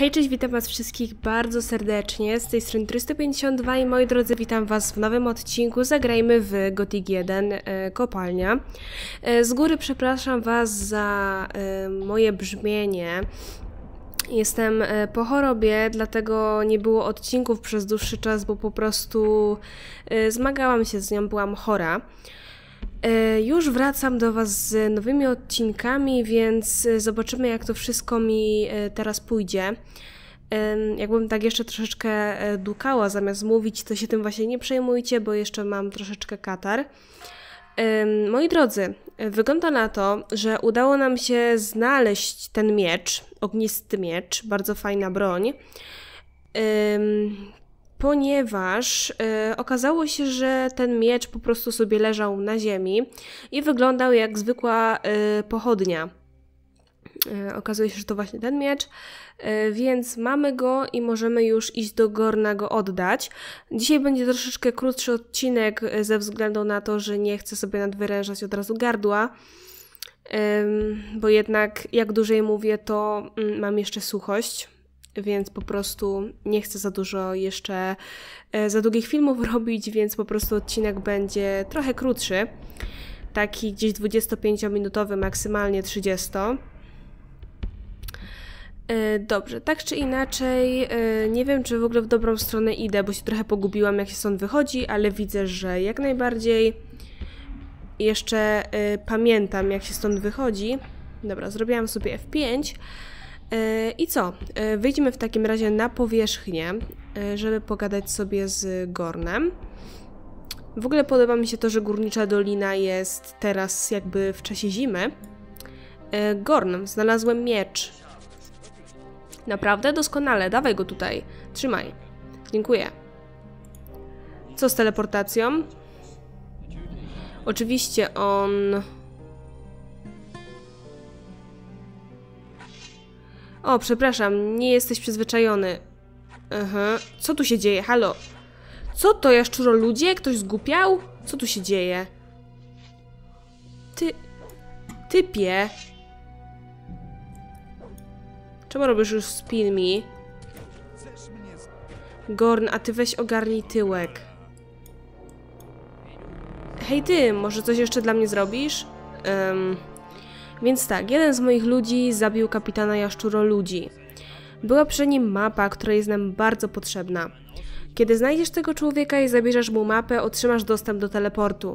Hej, cześć, witam was wszystkich bardzo serdecznie, z tej strony 352 i moi drodzy, witam was w nowym odcinku Zagrajmy w Gothic 1 Kopalnia. Z góry przepraszam was za moje brzmienie. Jestem po chorobie, dlatego nie było odcinków przez dłuższy czas, bo po prostu zmagałam się z nią, byłam chora. Już wracam do was z nowymi odcinkami, więc zobaczymy, jak to wszystko mi teraz pójdzie. Jakbym tak jeszcze troszeczkę dukała zamiast mówić, to się tym właśnie nie przejmujcie, bo jeszcze mam troszeczkę katar. Moi drodzy, wygląda na to, że udało nam się znaleźć ten miecz, ognisty miecz, bardzo fajna broń. Ponieważ okazało się, że ten miecz po prostu sobie leżał na ziemi i wyglądał jak zwykła pochodnia. Okazuje się, że to właśnie ten miecz, więc mamy go i możemy już iść do Gorna go oddać. Dzisiaj będzie troszeczkę krótszy odcinek ze względu na to, że nie chcę sobie nadwyrężać od razu gardła, bo jednak jak dłużej mówię, to mam jeszcze suchość. Więc po prostu nie chcę za dużo jeszcze za długich filmów robić, więc po prostu odcinek będzie trochę krótszy. Taki gdzieś 25-minutowy, maksymalnie 30. Dobrze, tak czy inaczej, nie wiem, czy w ogóle w dobrą stronę idę, bo się trochę pogubiłam, jak się stąd wychodzi, ale widzę, że jak najbardziej jeszcze pamiętam, jak się stąd wychodzi. Dobra, zrobiłam sobie F5. I co? Wyjdźmy w takim razie na powierzchnię, żeby pogadać sobie z Gornem. W ogóle podoba mi się to, że Górnicza Dolina jest teraz jakby w czasie zimy. Gorn, znalazłem miecz. Naprawdę? Doskonale, dawaj go tutaj. Trzymaj. Dziękuję. Co z teleportacją? Oczywiście on... O, przepraszam, nie jesteś przyzwyczajony. Aha. Co tu się dzieje? Halo? Co to, jaszczuro ludzie? Ktoś zgłupiał? Co tu się dzieje? Typie. Czemu robisz już spin me? Gorn, a ty weź ogarnij tyłek. Hej ty, może coś jeszcze dla mnie zrobisz? Więc tak, jeden z moich ludzi zabił kapitana jaszczuroludzi. Była przy nim mapa, która jest nam bardzo potrzebna. Kiedy znajdziesz tego człowieka i zabierzesz mu mapę, otrzymasz dostęp do teleportu.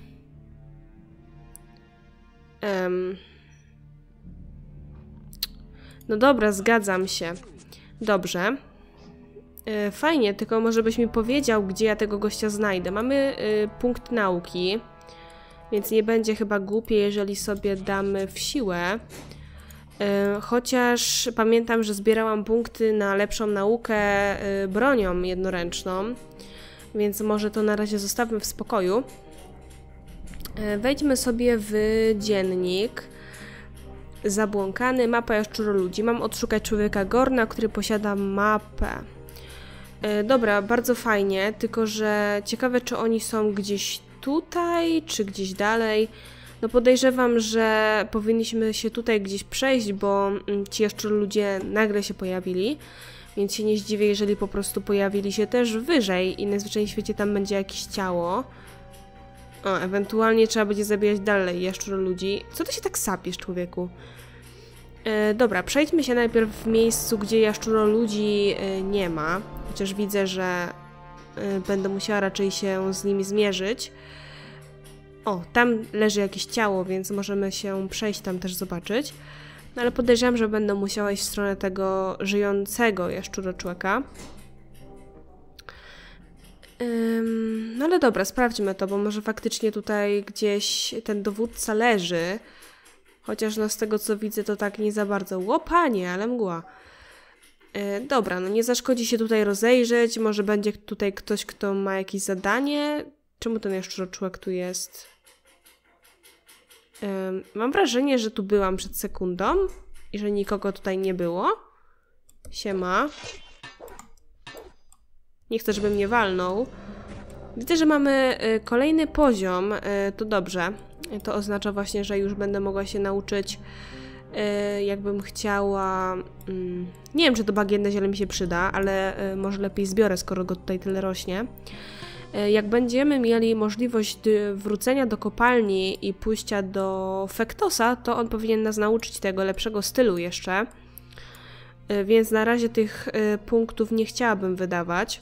No dobra, zgadzam się. Dobrze. Fajnie, tylko może byś mi powiedział, gdzie ja tego gościa znajdę. Mamy punkt nauki. Więc nie będzie chyba głupie, jeżeli sobie damy w siłę. Chociaż pamiętam, że zbierałam punkty na lepszą naukę bronią jednoręczną. Więc może to na razie zostawmy w spokoju. Wejdźmy sobie w dziennik. Zabłąkany, mapa jaszczuroludzi. Mam odszukać człowieka Gorna, który posiada mapę. Dobra, bardzo fajnie, tylko że ciekawe, czy oni są gdzieś tutaj, czy gdzieś dalej. No podejrzewam, że powinniśmy się tutaj gdzieś przejść, bo ci jeszcze ludzie nagle się pojawili, więc się nie zdziwię, jeżeli po prostu pojawili się też wyżej i najzwyczajniej w świecie tam będzie jakieś ciało. O, ewentualnie trzeba będzie zabijać dalej jaszczur ludzi. Co ty się tak sapiesz, człowieku? Dobra, przejdźmy się najpierw w miejscu, gdzie jaszczuro ludzi nie ma, chociaż widzę, że będę musiała raczej się z nimi zmierzyć. O, tam leży jakieś ciało, więc możemy się przejść tam też zobaczyć. No ale podejrzewam, że będę musiała iść w stronę tego żyjącego jaszczuroczłeka. No ale dobra, sprawdźmy to, bo może faktycznie tutaj gdzieś ten dowódca leży. Chociaż no z tego co widzę, to tak nie za bardzo. Łopanie, ale mgła. Dobra, no nie zaszkodzi się tutaj rozejrzeć. Może będzie tutaj ktoś, kto ma jakieś zadanie. Czemu ten jaszczuroczłek tu jest? Mam wrażenie, że tu byłam przed sekundą i że nikogo tutaj nie było. Siema. Nie chcę, żeby mnie walnął. Widzę, że mamy kolejny poziom. To dobrze. To oznacza właśnie, że już będę mogła się nauczyć jakbym chciała... nie wiem, czy to bagienne ziele mi się przyda, ale może lepiej zbiorę, skoro go tutaj tyle rośnie. Jak będziemy mieli możliwość wrócenia do kopalni i pójścia do Fektosa, to on powinien nas nauczyć tego lepszego stylu jeszcze. Więc na razie tych punktów nie chciałabym wydawać.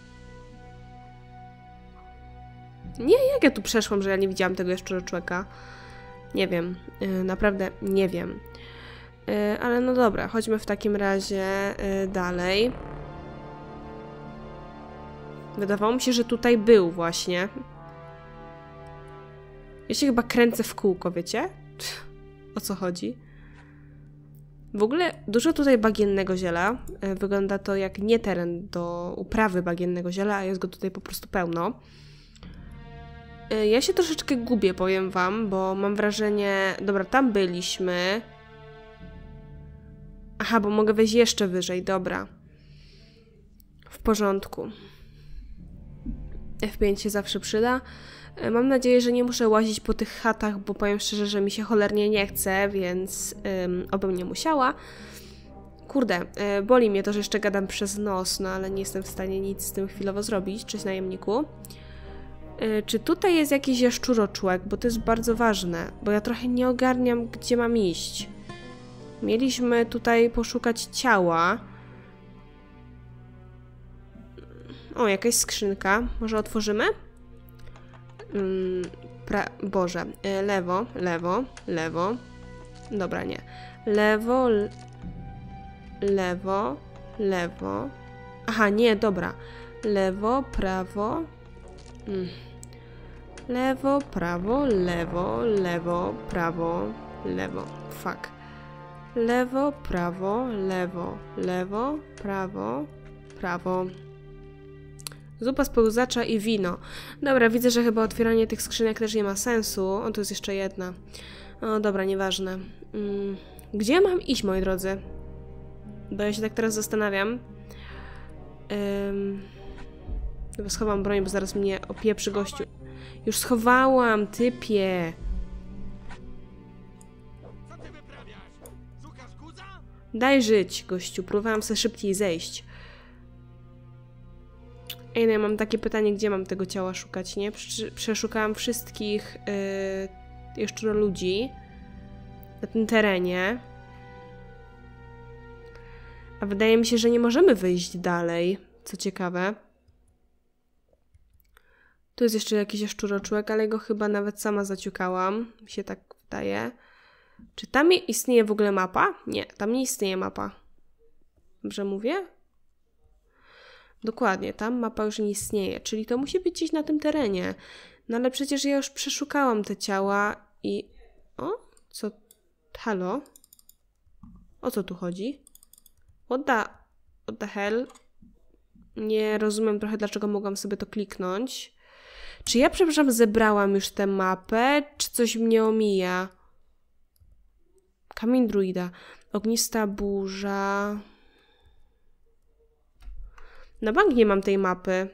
Nie, jak ja tu przeszłam, że ja nie widziałam tego jaszczuroczłeka? Nie wiem, naprawdę nie wiem. Ale no dobra, chodźmy w takim razie dalej. Wydawało mi się, że tutaj był właśnie. Ja się chyba kręcę w kółko, wiecie? O co chodzi? W ogóle dużo tutaj bagiennego ziela. Wygląda to jak nie teren do uprawy bagiennego ziela, a jest go tutaj po prostu pełno. Ja się troszeczkę gubię, powiem wam, bo mam wrażenie... Dobra, tam byliśmy. Aha, bo mogę wejść jeszcze wyżej, dobra. W porządku. F5 się zawsze przyda. Mam nadzieję, że nie muszę łazić po tych chatach, bo powiem szczerze, że mi się cholernie nie chce, więc obym nie musiała. Kurde, boli mnie to, że jeszcze gadam przez nos, no ale nie jestem w stanie nic z tym chwilowo zrobić. Cześć, najemniku. Czy tutaj jest jakiś jaszczuroczłek? Bo to jest bardzo ważne, bo ja trochę nie ogarniam, gdzie mam iść. Mieliśmy tutaj poszukać ciała. O, jakaś skrzynka. Może otworzymy? Boże. Lewo, lewo, lewo. Dobra, nie. Lewo, lewo, lewo. Aha, nie, dobra. Lewo, prawo. Lewo, prawo, lewo, lewo, prawo, lewo. Fuck. Lewo, prawo, lewo, lewo, prawo, prawo. Zupa z pełzacza i wino. Dobra, widzę, że chyba otwieranie tych skrzynek też nie ma sensu. O, tu jest jeszcze jedna. O, dobra, nieważne. Gdzie mam iść, moi drodzy? Bo ja się tak teraz zastanawiam. Chyba schowam broń, bo zaraz mnie opieprzy gościu. Już schowałam, typie. Daj żyć, gościu. Próbowałam sobie szybciej zejść. Ej, no ja mam takie pytanie, gdzie mam tego ciała szukać, nie? Przeszukałam wszystkich jeszcze ludzi na tym terenie. A wydaje mi się, że nie możemy wyjść dalej. Co ciekawe. Tu jest jeszcze jakiś jaszczuroczłek, ale go chyba nawet sama zaciukałam. Mi się tak wydaje. Czy tam istnieje w ogóle mapa? Nie, tam nie istnieje mapa. Dobrze mówię? Dokładnie, tam mapa już nie istnieje, czyli to musi być gdzieś na tym terenie. No ale przecież ja już przeszukałam te ciała i... O? Co? Halo? O co tu chodzi? What the hell? Nie rozumiem trochę, dlaczego mogłam sobie to kliknąć. Czy ja, przepraszam, zebrałam już tę mapę, czy coś mnie omija? Kamień druida. Ognista burza... Na bank nie mam tej mapy.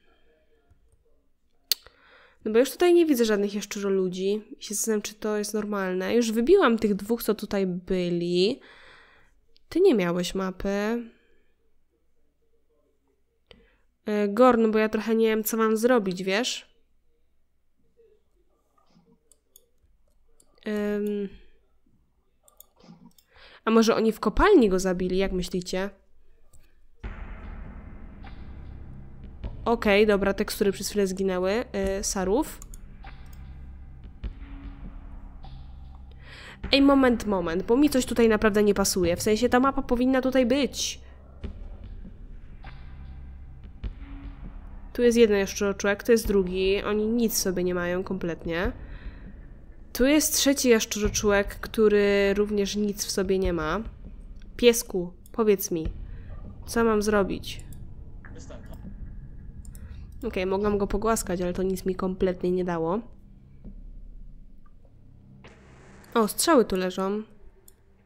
No bo już tutaj nie widzę żadnych jaszczuroludzi. I się zastanawiam, czy to jest normalne. Już wybiłam tych dwóch, co tutaj byli. Ty nie miałeś mapy. Gorn, bo ja trochę nie wiem, co mam zrobić, wiesz? A może oni w kopalni go zabili, jak myślicie? Okej, dobra, tekstury przez chwilę zginęły. Sarów. Ej, moment, bo mi coś tutaj naprawdę nie pasuje. W sensie ta mapa powinna tutaj być. Tu jest jeden jaszczuroczłek, to jest drugi. Oni nic sobie nie mają kompletnie. Tu jest trzeci jaszczuroczłek, który również nic w sobie nie ma. Piesku, powiedz mi, co mam zrobić? Okej, mogłam go pogłaskać, ale to nic mi kompletnie nie dało. O, strzały tu leżą.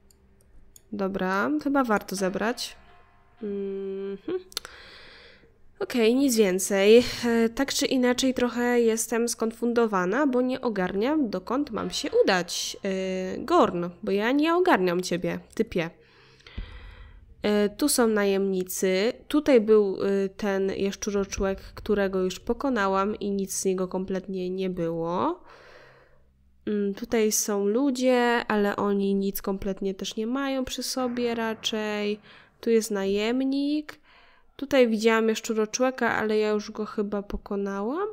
Dobra, chyba warto zebrać. Okej, nic więcej. Tak czy inaczej trochę jestem skonfundowana, bo nie ogarniam, dokąd mam się udać. Gorn, bo ja nie ogarniam ciebie, typie. Tu są najemnicy. Tutaj był ten jaszczuroczłek, którego już pokonałam i nic z niego kompletnie nie było. Tutaj są ludzie, ale oni nic kompletnie też nie mają przy sobie raczej. Tu jest najemnik. Tutaj widziałam jaszczuroczłeka, ale ja już go chyba pokonałam.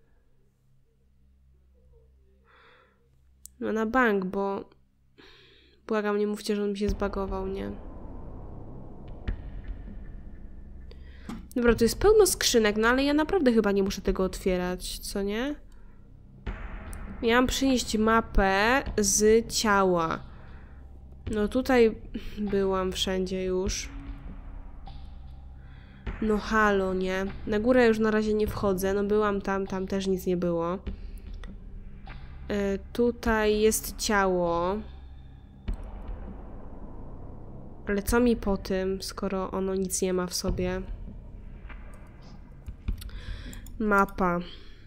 No na bank, bo... Błagam, nie mówcie, że on mi się zbagował, nie? Dobra, tu jest pełno skrzynek, no ale ja naprawdę chyba nie muszę tego otwierać, co nie? Miałam przynieść mapę z ciała. No tutaj byłam wszędzie już. No halo, nie? Na górę już na razie nie wchodzę, no byłam tam też nic nie było. Tutaj jest ciało. Ale co mi po tym, skoro ono nic nie ma w sobie? Mapa.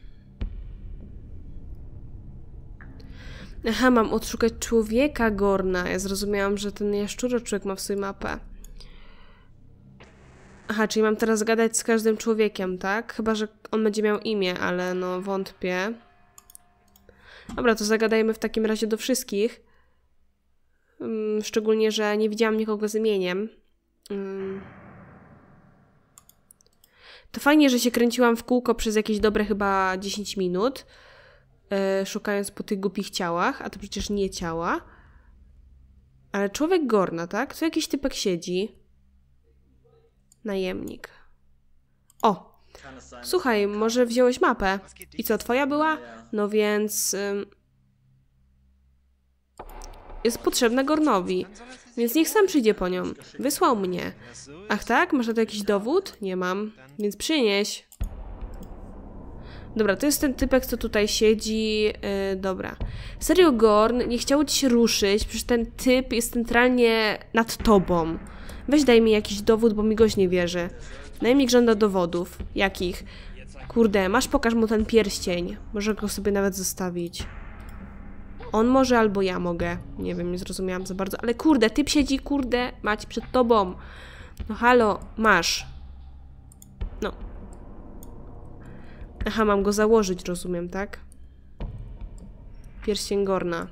Aha, mam odszukać człowieka Gorna. Ja zrozumiałam, że ten jaszczuroczłek ma w sobie mapę. Aha, czyli mam teraz gadać z każdym człowiekiem, tak? Chyba że on będzie miał imię, ale no wątpię. Dobra, to zagadajmy w takim razie do wszystkich. Szczególnie, że nie widziałam nikogo z imieniem. To fajnie, że się kręciłam w kółko przez jakieś dobre chyba 10 minut. Szukając po tych głupich ciałach, a to przecież nie ciała. Ale człowiek Gorna, tak? Tu jakiś typek siedzi. Najemnik. O! Słuchaj, może wziąłeś mapę? I co, twoja była? No więc... jest potrzebna Gornowi. Więc niech sam przyjdzie po nią. Wysłał mnie. Ach tak? Masz na to jakiś dowód? Nie mam. Więc przynieś. Dobra, to jest ten typek, co tutaj siedzi. Dobra. Serio, Gorn, nie chciało ci się ruszyć, przecież ten typ jest centralnie nad tobą. Weź daj mi jakiś dowód, bo mi gość nie wierzy. Najemnik żąda dowodów. Jakich? Kurde, masz, pokaż mu ten pierścień. Może go sobie nawet zostawić. On może, albo ja mogę. Nie wiem, nie zrozumiałam za bardzo. Ale kurde, typ siedzi, kurde, mać przed tobą. No halo, masz. No. Aha, mam go założyć, rozumiem, tak? Pierścień Gorna.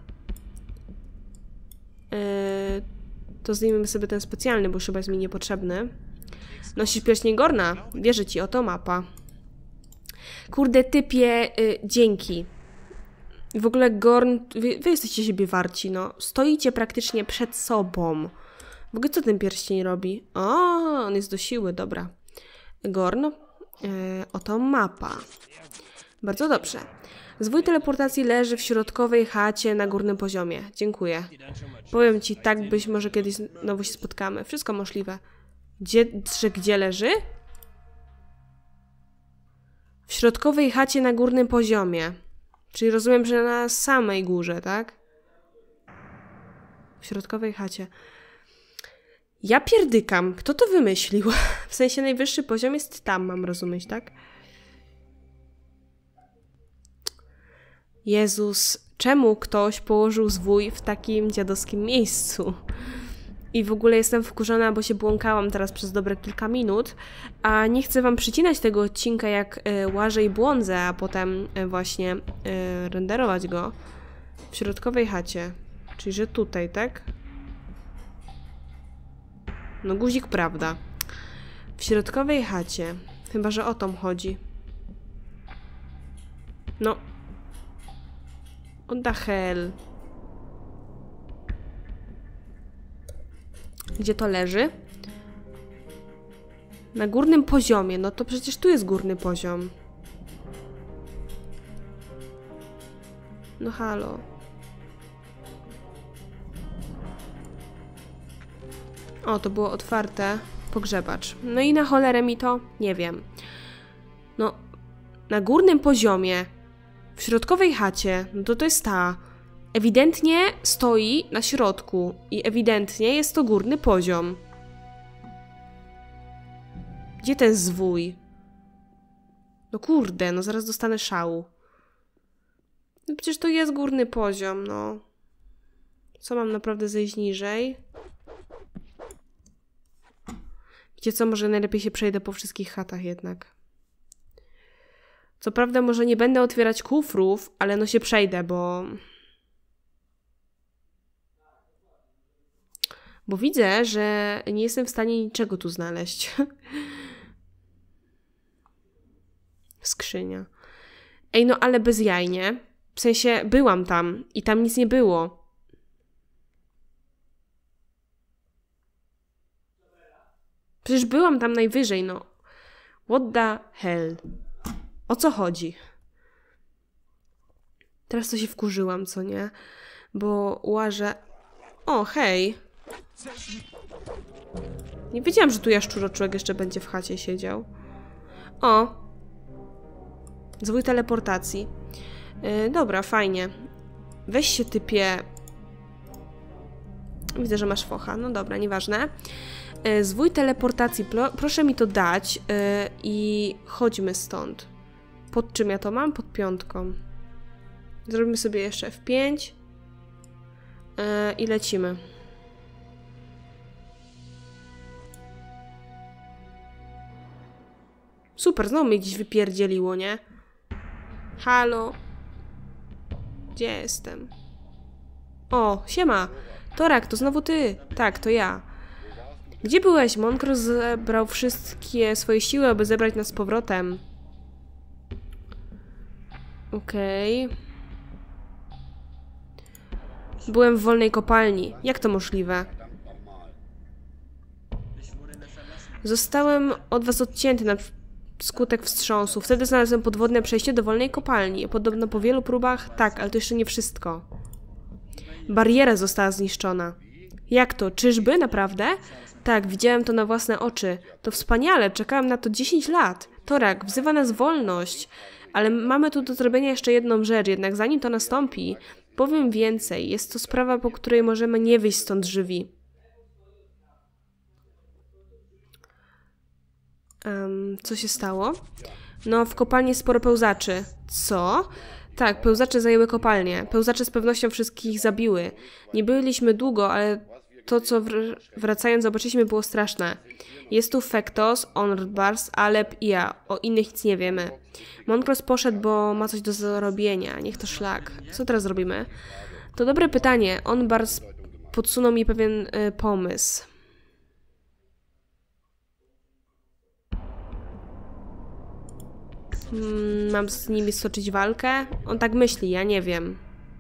To zdejmijmy sobie ten specjalny, bo już chyba jest mi niepotrzebny. Nosisz pierścień Gorna? Wierzę ci, oto mapa. Kurde, typie, dzięki. W ogóle Gorn, wy jesteście siebie warci, no. Stoicie praktycznie przed sobą. W ogóle co ten pierścień robi? O, on jest do siły, dobra. Gorn, oto mapa. Bardzo dobrze. Zwój teleportacji leży w środkowej chacie na górnym poziomie. Dziękuję. Powiem ci tak, być może kiedyś znowu się spotkamy. Wszystko możliwe. Gdzie leży? W środkowej chacie na górnym poziomie. Czyli rozumiem, że na samej górze, tak? W środkowej chacie. Ja pierdykam. Kto to wymyślił? W sensie najwyższy poziom jest tam, mam rozumieć, tak? Jezus, czemu ktoś położył zwój w takim dziadowskim miejscu? I w ogóle jestem wkurzona, bo się błąkałam teraz przez dobre kilka minut, a nie chcę wam przycinać tego odcinka, jak łażę i błądzę, a potem właśnie renderować go w środkowej chacie. Czyli, że tutaj, tak? No guzik, prawda. W środkowej chacie. Chyba, że o to chodzi. No. What the hell? Gdzie to leży? Na górnym poziomie. No to przecież tu jest górny poziom. No halo. O, to było otwarte. Pogrzebacz. No i na cholerę mi to? Nie wiem. No, na górnym poziomie, w środkowej chacie, no to jest ta. Ewidentnie stoi na środku i ewidentnie jest to górny poziom. Gdzie ten zwój? No kurde, no zaraz dostanę szału. No przecież to jest górny poziom, no. Co mam naprawdę zejść niżej? Wiecie co, może najlepiej się przejdę po wszystkich chatach jednak. Co prawda może nie będę otwierać kufrów, ale no się przejdę, bo... Bo widzę, że nie jestem w stanie niczego tu znaleźć. Skrzynia. Ej, no ale bez jaj, nie? W sensie byłam tam i tam nic nie było. Przecież byłam tam najwyżej, no. What the hell? O co chodzi? Teraz to się wkurzyłam, co nie? Bo łażę... O, hej! Nie wiedziałam, że tu jaszczuroczłek jeszcze będzie w chacie siedział. O! Zwój teleportacji. Dobra, fajnie. Weź się, typie... Widzę, że masz focha. No dobra, nieważne. Zwój teleportacji. Proszę mi to dać i chodźmy stąd. Pod czym ja to mam? Pod 5. Zrobimy sobie jeszcze F5 i lecimy. Super, znowu mnie gdzieś wypierdzieliło, nie? Halo? Gdzie jestem? O, siema! Torak, to znowu ty! Tak, to ja. Gdzie byłeś? Monkro zebrał wszystkie swoje siły, aby zebrać nas z powrotem. Okej. Byłem w wolnej kopalni. Jak to możliwe? Zostałem od was odcięty na skutek wstrząsu. Wtedy znalazłem podwodne przejście do wolnej kopalni. Podobno po wielu próbach... Tak, ale to jeszcze nie wszystko. Bariera została zniszczona. Jak to? Czyżby? Naprawdę? Tak, widziałem to na własne oczy. To wspaniale, czekałem na to 10 lat. Torak, wzywa nas wolność. Ale mamy tu do zrobienia jeszcze jedną rzecz, jednak zanim to nastąpi, powiem więcej. Jest to sprawa, po której możemy nie wyjść stąd żywi. Co się stało? No, w kopalni sporo pełzaczy. Co? Tak, pełzacze zajęły kopalnię. Pełzacze z pewnością wszystkich zabiły. Nie byliśmy długo, ale to, co wracając zobaczyliśmy, było straszne. Jest tu Fektos, Ornbars, Alep i ja. O innych nic nie wiemy. Monkros poszedł, bo ma coś do zrobienia. Niech to szlak. Co teraz zrobimy? To dobre pytanie. Ornbars podsunął mi pewien pomysł. Mam z nimi stoczyć walkę? On tak myśli, ja nie wiem.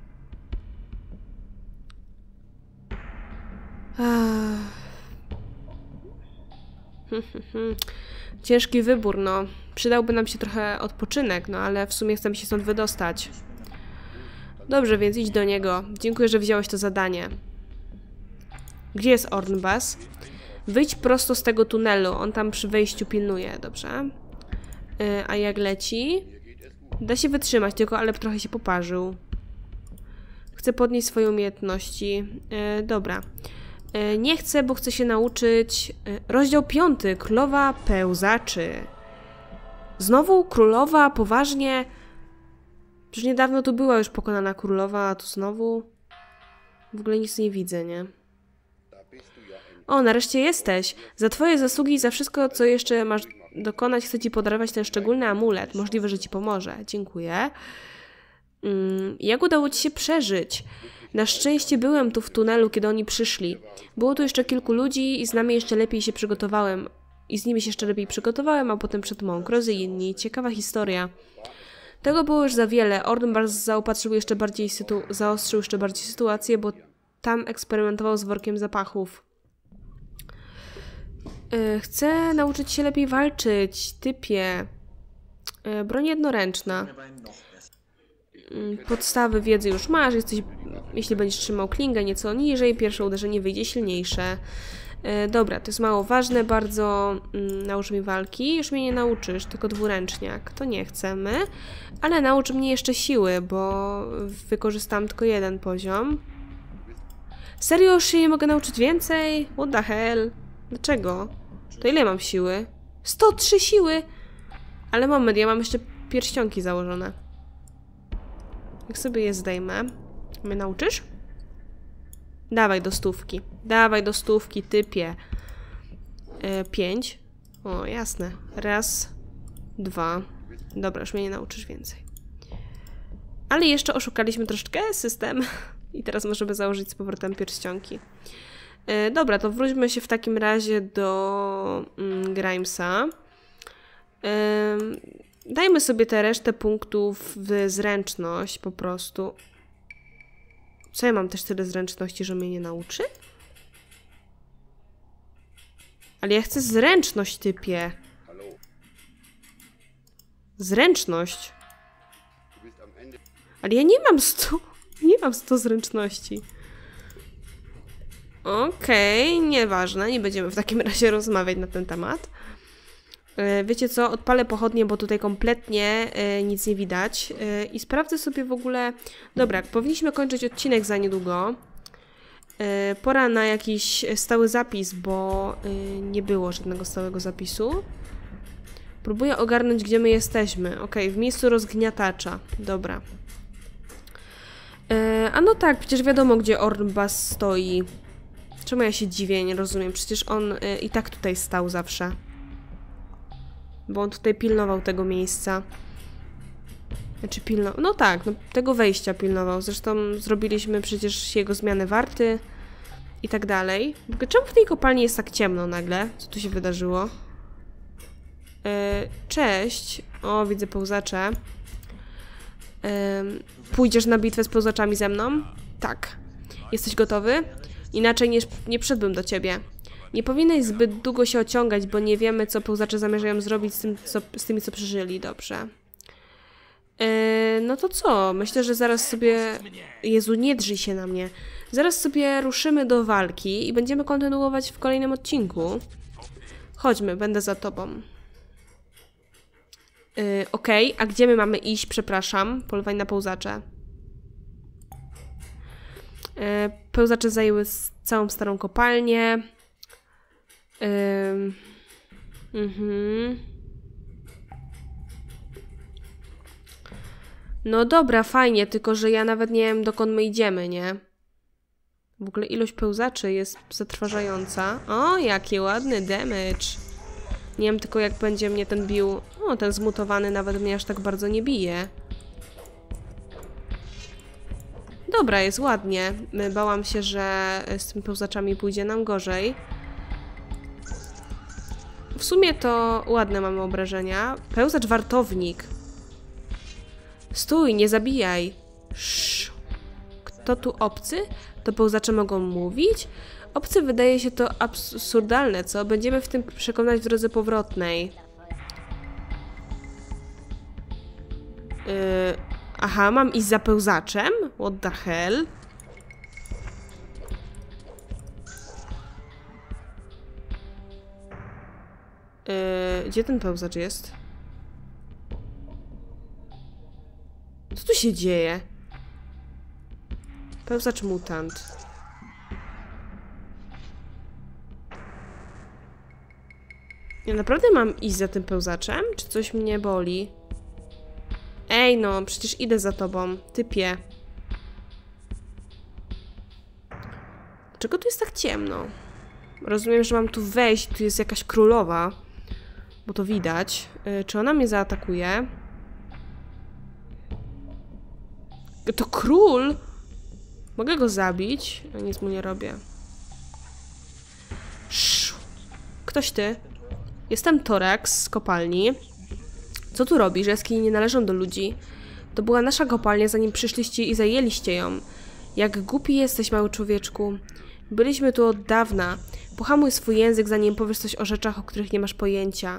Ciężki wybór, no. Przydałby nam się trochę odpoczynek, no ale w sumie chcemy się stąd wydostać. Dobrze, więc idź do niego. Dziękuję, że wziąłeś to zadanie. Gdzie jest Ornbas? Wyjdź prosto z tego tunelu. On tam przy wejściu pilnuje, dobrze? A jak leci? Da się wytrzymać, tylko Alep trochę się poparzył. Chcę podnieść swoje umiejętności. Dobra. Nie chcę, bo chcę się nauczyć... Rozdział 5. Królowa pełzaczy. Znowu królowa? Poważnie? Przecież niedawno tu była już pokonana królowa, a tu znowu... W ogóle nic nie widzę, nie? O, nareszcie jesteś. Za twoje zasługi i za wszystko, co jeszcze masz dokonać, chcę ci podarować ten szczególny amulet. Możliwe, że ci pomoże. Dziękuję. Jak udało ci się przeżyć? Na szczęście byłem tu w tunelu, kiedy oni przyszli. Było tu jeszcze kilku ludzi i z nami jeszcze lepiej się przygotowałem. I z nimi się jeszcze lepiej przygotowałem, a potem przed Monkros i inni. Ciekawa historia. Tego było już za wiele. Ornbars zaostrzył jeszcze bardziej sytuację, bo tam eksperymentował z workiem zapachów. Chcę nauczyć się lepiej walczyć, typie. Broń jednoręczna. Podstawy wiedzy już masz, jeśli będziesz trzymał klingę nieco niżej, pierwsze uderzenie wyjdzie silniejsze. Dobra, to jest mało ważne bardzo. Naucz mi walki. Już mnie nie nauczysz, tylko dwuręczniak. To nie chcemy. Ale naucz mnie jeszcze siły, bo wykorzystam tylko jeden poziom. Serio, już się nie mogę nauczyć więcej? What the hell? Dlaczego? To ile mam siły? 103 siły! Ale moment, ja mam jeszcze pierścionki założone. Jak sobie je zdejmę? Mnie nauczysz? Dawaj do 100. Dawaj do 100, typie. 5. O, jasne. Raz, 2. Dobra, już mnie nie nauczysz więcej. Ale jeszcze oszukaliśmy troszeczkę system. I teraz możemy założyć z powrotem pierścionki. Dobra, to wróćmy się w takim razie do Grimesa. Dajmy sobie tę resztę punktów w zręczność po prostu. Co ja mam też tyle zręczności, że mnie nie nauczy? Ale ja chcę zręczność, typie. Zręczność. Ale ja nie mam 100. Nie mam 100 zręczności. Okej, nieważne. Nie będziemy w takim razie rozmawiać na ten temat. Wiecie co? Odpalę pochodnie, bo tutaj kompletnie nic nie widać. I sprawdzę sobie w ogóle... Dobra, powinniśmy kończyć odcinek za niedługo. Pora na jakiś stały zapis, bo nie było żadnego stałego zapisu. Próbuję ogarnąć, gdzie my jesteśmy. Okej, w miejscu rozgniatacza. Dobra. A no tak, przecież wiadomo, gdzie Ornbas stoi. Czemu ja się dziwię? Nie rozumiem. Przecież on i tak tutaj stał zawsze. Bo on tutaj pilnował tego miejsca. Znaczy pilnował... No tak, no, tego wejścia pilnował. Zresztą zrobiliśmy przecież jego zmianę warty i tak dalej. Czemu w tej kopalni jest tak ciemno nagle? Co tu się wydarzyło? Cześć. O, widzę pełzacze. Pójdziesz na bitwę z pełzaczami ze mną? Tak. Jesteś gotowy? Inaczej nie przyszedłbym do ciebie. Nie powinieneś zbyt długo się ociągać, bo nie wiemy, co pełzacze zamierzają zrobić z tymi, co przeżyli. Dobrze. No to co? Myślę, że zaraz sobie... Jezu, nie drzyj się na mnie. Zaraz sobie ruszymy do walki i będziemy kontynuować w kolejnym odcinku. Chodźmy, będę za tobą. Okej, a gdzie my mamy iść? Przepraszam. Polowanie na pełzacze. Pełzacze zajęły całą starą kopalnię. No dobra, fajnie, tylko że ja nawet nie wiem, dokąd my idziemy, nie? W ogóle ilość pełzaczy jest zatrważająca. O, jaki ładny damage. Nie wiem tylko, jak będzie mnie ten bił. O, ten zmutowany nawet mnie aż tak bardzo nie bije. Dobra, jest ładnie. Bałam się, że z tymi pełzaczami pójdzie nam gorzej. W sumie to ładne mamy obrażenia. Pełzacz wartownik. Stój, nie zabijaj. Sz. Kto tu obcy? To pełzacze mogą mówić? Obcy wydaje się to absurdalne, co? Będziemy w tym przekonać w drodze powrotnej. Aha, mam iść za pełzaczem? What the hell? Gdzie ten pełzacz jest? Co tu się dzieje? Pełzacz mutant. Ja naprawdę mam iść za tym pełzaczem? Czy coś mnie boli? Ej no, przecież idę za tobą, typie. Dlaczego tu jest tak ciemno? Rozumiem, że mam tu wejść, tu jest jakaś królowa. Bo to widać. Czy ona mnie zaatakuje? To król! Mogę go zabić? A nic mu nie robię. Ktoś ty? Jestem Torax z kopalni. Co tu robisz? Jaskinie nie należą do ludzi. To była nasza kopalnia, zanim przyszliście i zajęliście ją. Jak głupi jesteś, mały człowieczku. Byliśmy tu od dawna. Pohamuj swój język, zanim powiesz coś o rzeczach, o których nie masz pojęcia.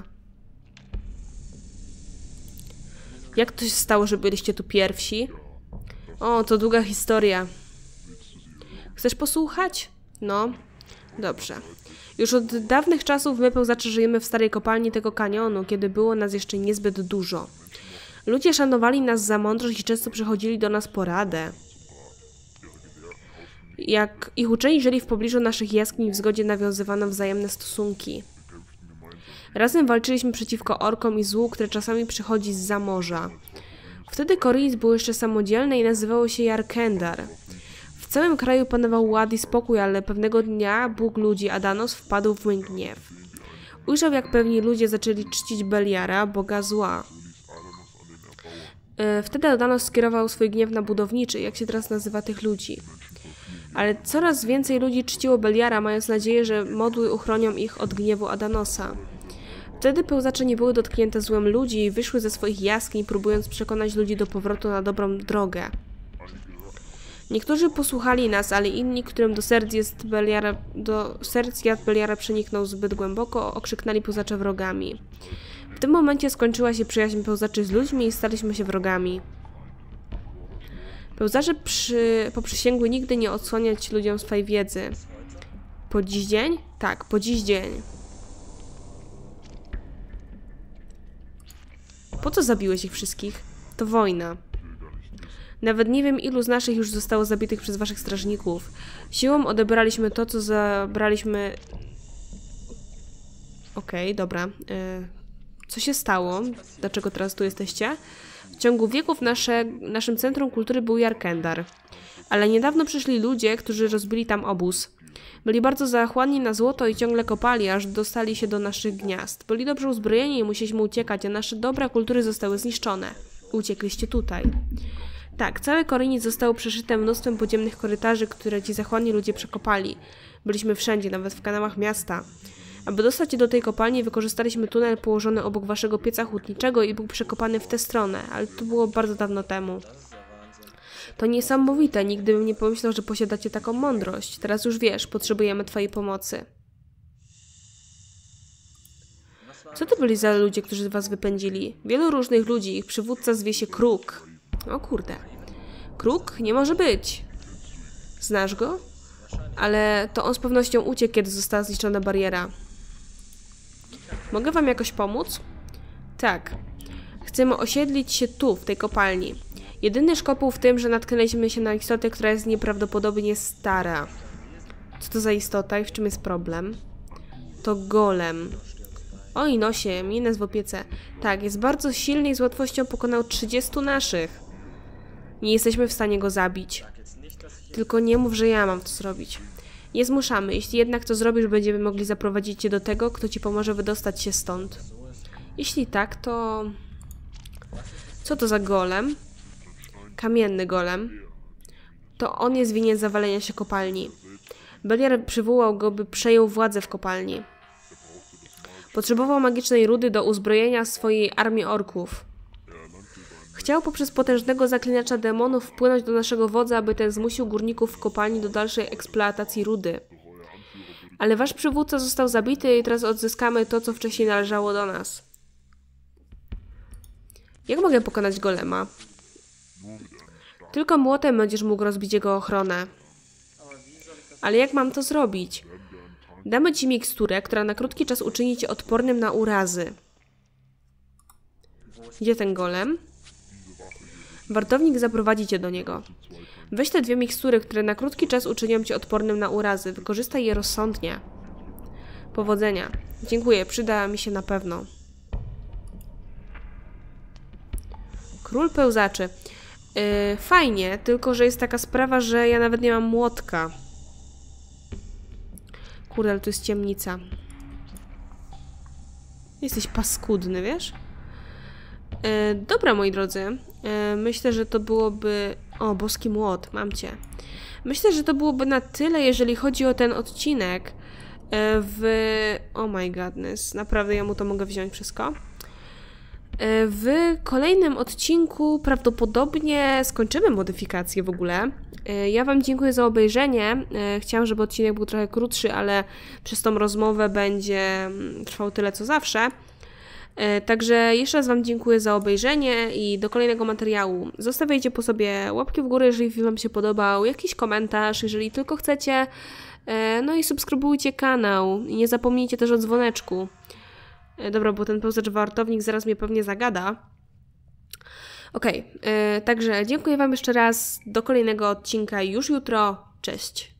Jak to się stało, że byliście tu pierwsi? O, to długa historia. Chcesz posłuchać? No, dobrze. Już od dawnych czasów my pełzacze żyjemy w starej kopalni tego kanionu, kiedy było nas jeszcze niezbyt dużo. Ludzie szanowali nas za mądrość i często przychodzili do nas po radę. Jak ich uczeni żyli w pobliżu naszych jaskiń, w zgodzie nawiązywano wzajemne stosunki. Razem walczyliśmy przeciwko orkom i złu, które czasami przychodzi zza morza. Wtedy Khorinis było jeszcze samodzielne i nazywało się Jarkendar. W całym kraju panował ład i spokój, ale pewnego dnia Bóg ludzi Adanos wpadł w mój gniew. Ujrzał, jak pewni ludzie zaczęli czcić Beliara, boga zła. Wtedy Adanos skierował swój gniew na budowniczy, jak się teraz nazywa tych ludzi. Ale coraz więcej ludzi czciło Beliara, mając nadzieję, że modły uchronią ich od gniewu Adanosa. Wtedy pełzacze nie były dotknięte złem ludzi i wyszły ze swoich jaskiń, próbując przekonać ludzi do powrotu na dobrą drogę. Niektórzy posłuchali nas, ale inni, którym do serc jad Beliara przeniknął zbyt głęboko, okrzyknęli pełzacze wrogami. W tym momencie skończyła się przyjaźń pełzaczy z ludźmi i staliśmy się wrogami. Pełzacze poprzysięgły nigdy nie odsłaniać ludziom swej wiedzy. Po dziś dzień? Tak, po dziś dzień. Po co zabiłeś ich wszystkich? To wojna. Nawet nie wiem, ilu z naszych już zostało zabitych przez waszych strażników. Siłą odebraliśmy to, co zabraliśmy... Okej, dobra. Co się stało? Dlaczego teraz tu jesteście? W ciągu wieków naszym centrum kultury był Jarkendar. Ale niedawno przyszli ludzie, którzy rozbili tam obóz. Byli bardzo zachłanni na złoto i ciągle kopali, aż dostali się do naszych gniazd. Byli dobrze uzbrojeni i musieliśmy uciekać, a nasze dobra kultury zostały zniszczone. Uciekliście tutaj. Tak, cały Khorinis został przeszyte mnóstwem podziemnych korytarzy, które ci zachłanni ludzie przekopali. Byliśmy wszędzie, nawet w kanałach miasta. Aby dostać się do tej kopalni, wykorzystaliśmy tunel położony obok waszego pieca hutniczego i był przekopany w tę stronę, ale to było bardzo dawno temu. To niesamowite, nigdy bym nie pomyślał, że posiadacie taką mądrość. Teraz już wiesz, potrzebujemy twojej pomocy. Co to byli za ludzie, którzy was wypędzili? Wielu różnych ludzi, ich przywódca zwie się Kruk. O kurde. Kruk? Nie może być. Znasz go? Ale to on z pewnością uciekł, kiedy została zniszczona bariera. Mogę wam jakoś pomóc? Tak. Chcemy osiedlić się tu, w tej kopalni. Jedyny szkopuł w tym, że natknęliśmy się na istotę, która jest nieprawdopodobnie stara. Co to za istota i w czym jest problem? To golem. Oj, nosie, minę w opiece. Tak, jest bardzo silny i z łatwością pokonał 30 naszych. Nie jesteśmy w stanie go zabić. Tylko nie mów, że ja mam to zrobić. Nie zmuszamy. Jeśli jednak to zrobisz, będziemy mogli zaprowadzić cię do tego, kto ci pomoże wydostać się stąd. Jeśli tak, to... Co to za golem? Kamienny golem. To on jest winien zawalenia się kopalni. Beliar przywołał go, by przejął władzę w kopalni. Potrzebował magicznej rudy do uzbrojenia swojej armii orków. Chciał poprzez potężnego zaklinacza demonów wpłynąć do naszego wodza, aby ten zmusił górników w kopalni do dalszej eksploatacji rudy. Ale wasz przywódca został zabity i teraz odzyskamy to, co wcześniej należało do nas. Jak mogę pokonać golema? Tylko młotem będziesz mógł rozbić jego ochronę. Ale jak mam to zrobić? Damy ci miksturę, która na krótki czas uczyni cię odpornym na urazy. Gdzie ten golem? Wartownik zaprowadzi cię do niego. Weź te 2 mikstury, które na krótki czas uczynią cię odpornym na urazy. Wykorzystaj je rozsądnie. Powodzenia. Dziękuję, przyda mi się na pewno. Król pełzaczy. Fajnie, tylko że jest taka sprawa, że ja nawet nie mam młotka. Kurde, ale to jest ciemnica. Jesteś paskudny, wiesz? Dobra, moi drodzy. Myślę, że to byłoby... O, boski młot, mam cię. Myślę, że to byłoby na tyle, jeżeli chodzi o ten odcinek. Oh my godness. Naprawdę ja mu to mogę wziąć wszystko. W kolejnym odcinku prawdopodobnie skończymy modyfikację w ogóle. Ja wam dziękuję za obejrzenie. Chciałam, żeby odcinek był trochę krótszy, ale przez tą rozmowę będzie trwał tyle, co zawsze. Także jeszcze raz wam dziękuję za obejrzenie i do kolejnego materiału. Zostawiajcie po sobie łapki w górę, jeżeli film wam się podobał, jakiś komentarz, jeżeli tylko chcecie. No i subskrybujcie kanał. I nie zapomnijcie też o dzwoneczku. Dobra, bo ten pełzacz wartownik zaraz mnie pewnie zagada. Okej, także dziękuję wam jeszcze raz. Do kolejnego odcinka już jutro. Cześć!